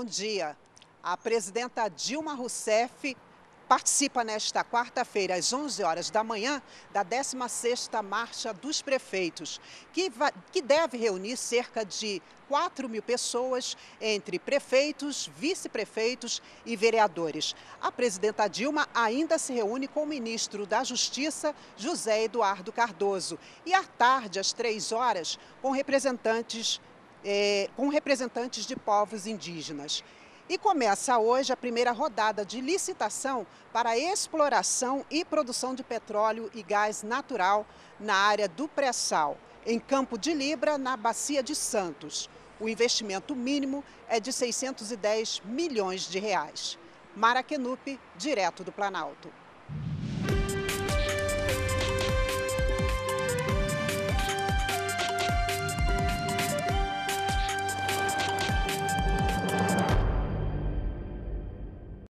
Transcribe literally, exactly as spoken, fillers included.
bom dia. A presidenta Dilma Rousseff participa nesta quarta-feira, às onze horas da manhã, da décima sexta Marcha dos Prefeitos, que, vai, que deve reunir cerca de quatro mil pessoas, entre prefeitos, vice-prefeitos e vereadores. A presidenta Dilma ainda se reúne com o ministro da Justiça, José Eduardo Cardoso, e à tarde, às três horas, com representantes, eh, com representantes de povos indígenas. E começa hoje a primeira rodada de licitação para a exploração e produção de petróleo e gás natural na área do pré-sal, em Campo de Libra, na Bacia de Santos. O investimento mínimo é de seiscentos e dez milhões de reais. Mara Kenup, direto do Planalto.